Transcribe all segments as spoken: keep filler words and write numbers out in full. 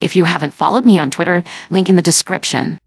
If you haven't followed me on Twitter, link in the description.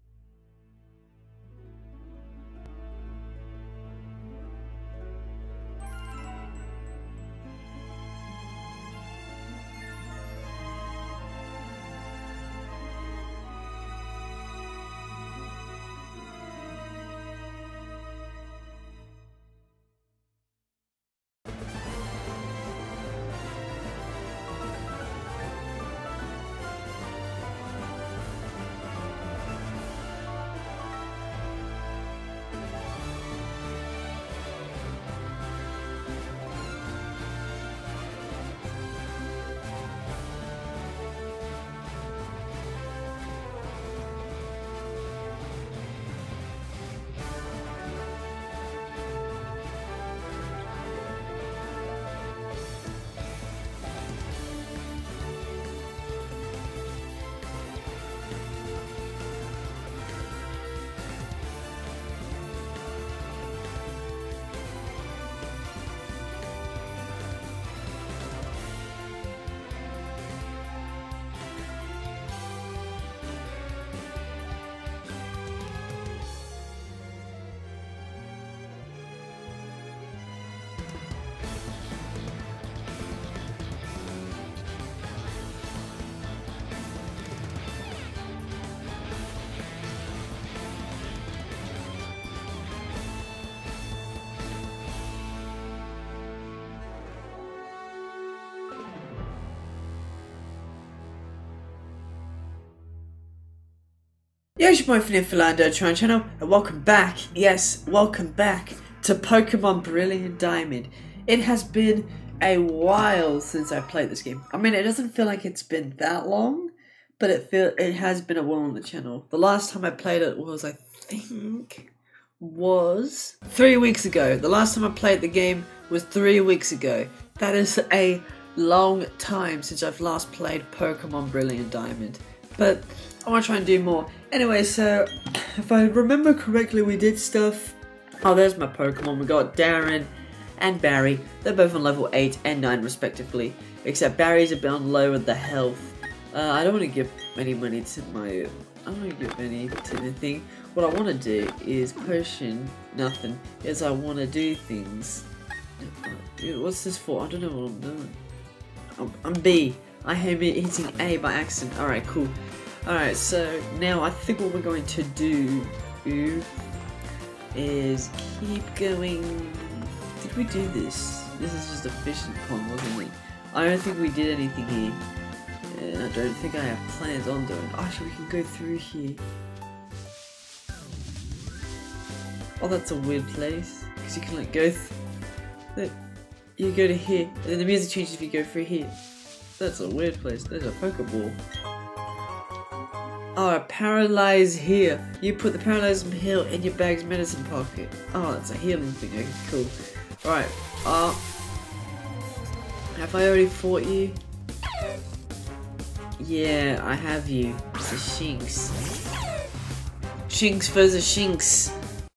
Yo, it's your boy Finny Philando, Tron Channel, and welcome back, yes, welcome back to Pokemon Brilliant Diamond. It has been a while since I played this game. I mean, it doesn't feel like it's been that long, but it feel it has been a while on the channel. The last time I played it was, I think, was three weeks ago. The last time I played the game was three weeks ago. That is a long time since I've last played Pokemon Brilliant Diamond. But I want to try and do more. Anyway, so if I remember correctly, we did stuff. Oh, there's my Pokemon. We got Darren and Barry. They're both on level eight and nine respectively. Except Barry's a bit on low with the health. Uh, I don't want to give any money to my... I don't want to give any to anything. What I want to do is potion nothing. Is I want to do things. What's this for? I don't know what I'm doing. I'm, I'm B. I am hitting A by accident. Alright, cool. Alright, so now I think what we're going to do is keep going. Did we do this? This is just a fishing pond, wasn't it? I don't think we did anything here. And I don't think I have plans on doing it. Actually, we can go through here. Oh, that's a weird place. Because you can like go th Look, you go to here, and then the music changes if you go through here. That's a weird place. There's a Pokeball. Oh, a paralyze here. You put the paralyzed heal in your bag's medicine pocket. Oh, that's a healing thing. Okay, cool. Alright. Uh, have I already fought you? Yeah, I have you. It's a Shinx. Shinx versus Shinx.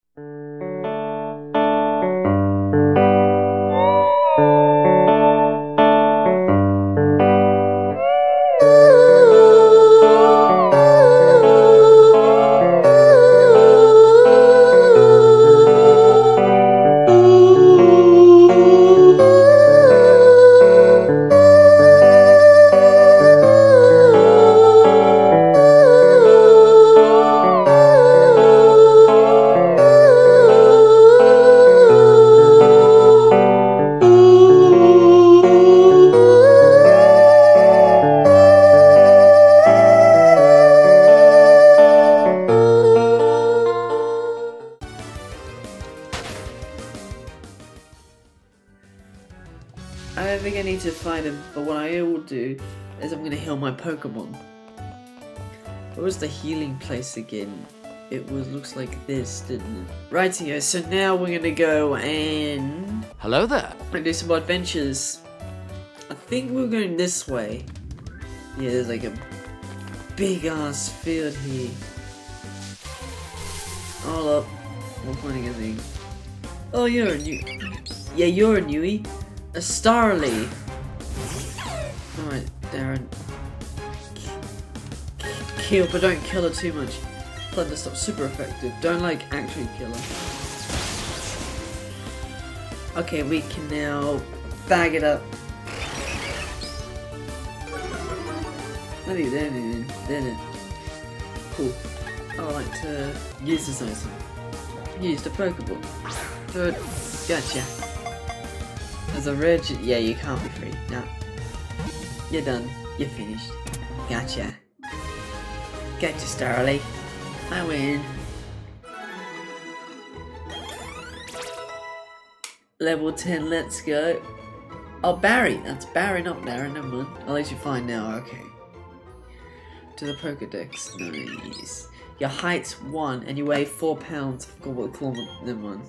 I don't think I need to fight him, but what I will do is I'm going to heal my Pokemon. Where was the healing place again? It was looks like this, didn't it? Rightio, so now we're going to go and... Hello there. and do some more adventures. I think we're going this way. Yeah, there's like a big ass field here. All up. Not finding anything. Oh, you're a new... Yeah, you're a newie. A Starly. Alright, Darren. heal, but don't kill her too much. Thunderstop's super effective. Don't like actually kill her. Okay, we can now bag it up. Let me then then cool. I like to use this item. Use the Pokeball. Good. Gotcha. As a red, yeah, you can't be free. No. You're done. You're finished. Gotcha. Gotcha, Starly. I win. Level ten, let's go. Oh, Barry. That's Barry, not Darren. Never mind. I'll let you find now. Okay. To the Pokedex. Nice. Your height's one and you weigh four pounds. I forgot what kilometer. Never mind.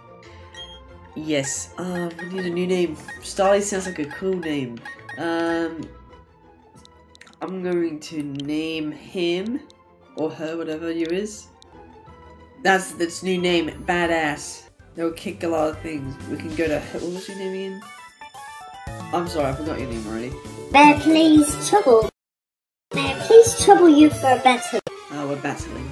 Yes. Uh, we need a new name. Starly sounds like a cool name. Um, I'm going to name him or her, whatever you is. That's its new name. Badass. They'll kick a lot of things. We can go to. What was your name again? I'm sorry, I forgot your name already. May I please trouble? May I please trouble you for a battle? Oh, we're battling.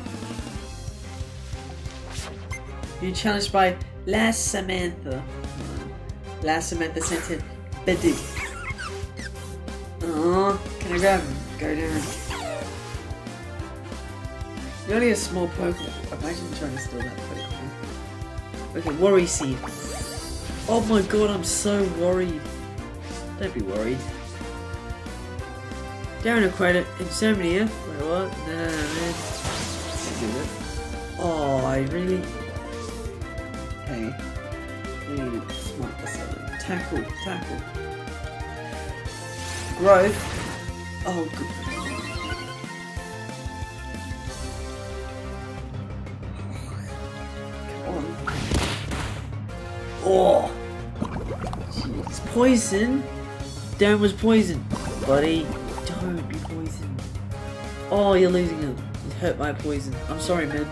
You're challenged by Last Samantha. Last Samantha sent in Bedit. Oh, can I grab him? Go down. You're only a small Pokemon. Imagine trying to steal that Pokemon. Okay, Worry Seed. Oh my god, I'm so worried. Don't be worried. Darren acquired Insomnia. Wait, what? Nah, man. Can't do it. Oh, I really. Hey. We need to smart this out. Tackle, tackle. Growth. Oh, good. Come on. Oh. Jeez. Poison. Darren was poisoned, buddy. Don't be poisoned. Oh, you're losing him. He's hurt by poison. I'm sorry, man.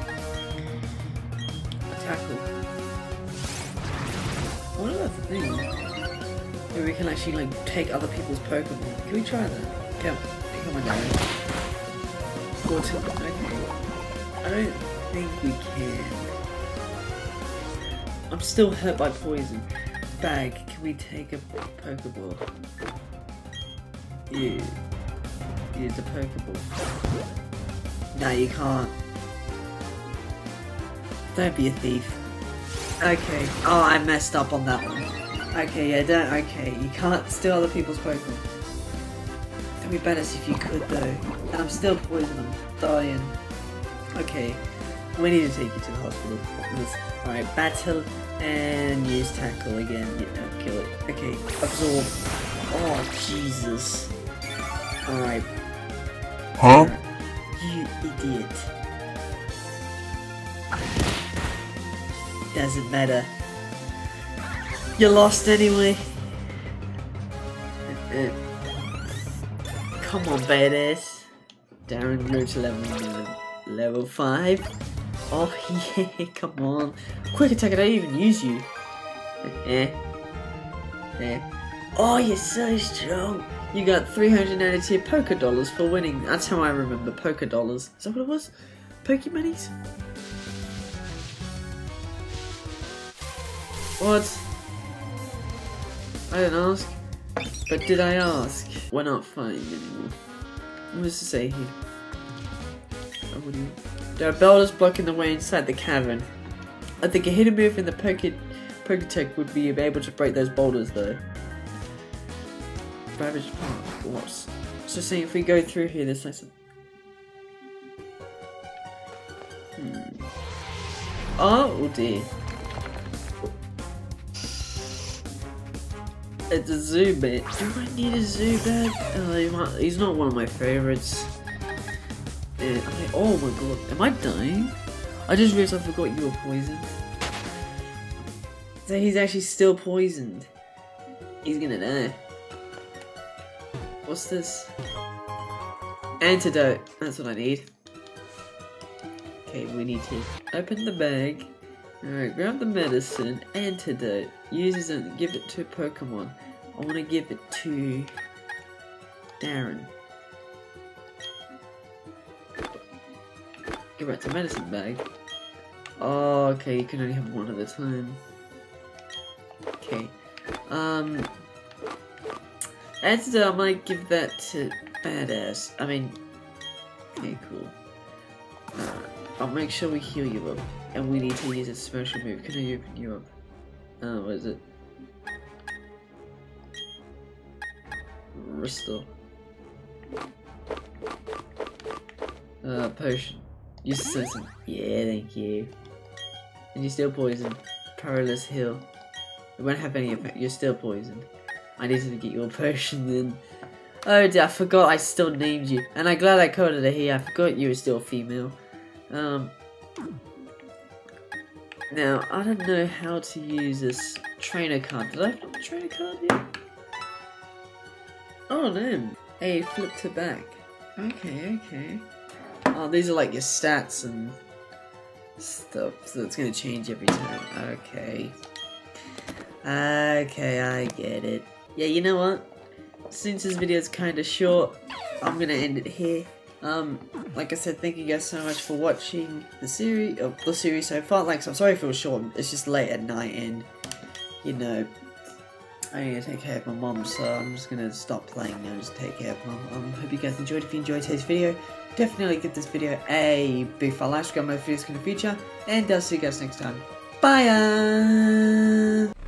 Tackle. What about the thing? Where we can actually like take other people's Pokemon. Can we try that? Come, come on, Darren. fourteen. Okay. I don't think we can. I'm still hurt by poison. Bag. Can we take a Pokeball? Yeah. Use the Pokeball. No, you can't. Don't be a thief. Okay. Oh, I messed up on that one. Okay, yeah, don't. Okay, you can't steal other people's Pokemon. It'd be better if you could, though. And I'm still poisoned. I'm dying. Okay. We need to take you to the hospital. Alright, battle and use tackle again. Yeah, kill it. Okay, absorb. Oh, Jesus. Alright. Huh? You idiot. Doesn't matter. You lost anyway. Come on, badass. Darren grew to level level five. Oh yeah, come on. Quick attack, I don't even use you. Eh. Eh. Oh, you're so strong. You got three hundred ninety-two Poké Dollars for winning. That's how I remember Poké Dollars. Is that what it was? Pokémonis? What? I didn't ask. But did I ask? We're not fighting anymore. What does it say here? Oh, what do you... There are boulders blocking the way inside the cavern. I think a hidden move in the Poké Poketech would be able to break those boulders though. Ravaged Park. What? So saying if we go through here, there's like some... Hmm. Oh dear. It's a Zubat. Do I need a Zubat? Oh, he might, he's not one of my favorites. Yeah, I, oh my god, am I dying? I just realized I forgot you were poisoned. So he's actually still poisoned. He's gonna die. What's this? Antidote. That's what I need. Okay, we need to open the bag. Alright, grab the medicine. Antidote. Uses it. Give it to Pokemon. I want to give it to Darren. Give back to medicine bag. Oh, okay, you can only have one at a time. Okay. Um... And I might give that to Badass. I mean... Okay, cool. Uh, I'll make sure we heal you up. And we need to use a special move. Can I open you up? Oh, what is it? Restore. Uh, potion. Use the system. Yeah, thank you. And you're still poisoned. Perilous heal. It won't have any effect. You're still poisoned. I needed to get your potion then. Oh dear, I forgot I still named you. And I'm glad I coded it here. I forgot you were still female. Um... Now, I don't know how to use this trainer card. Did I flip the trainer card yet? Oh no. Hey, flip to back. Okay, okay. Oh, these are like your stats and stuff, so it's gonna change every time. Okay. Okay, I get it. Yeah, you know what? Since this video is kinda short, I'm gonna end it here. Um, like I said, thank you guys so much for watching the series, oh, the series so far. Like, I'm sorry if it was short, it's just late at night and, you know, I need to take care of my mom, so I'm just gonna stop playing now and just take care of mom. Um, hope you guys enjoyed. If you enjoyed today's video, definitely give this video a big fat like, subscribe my videos in the future, and I'll see you guys next time. Bye!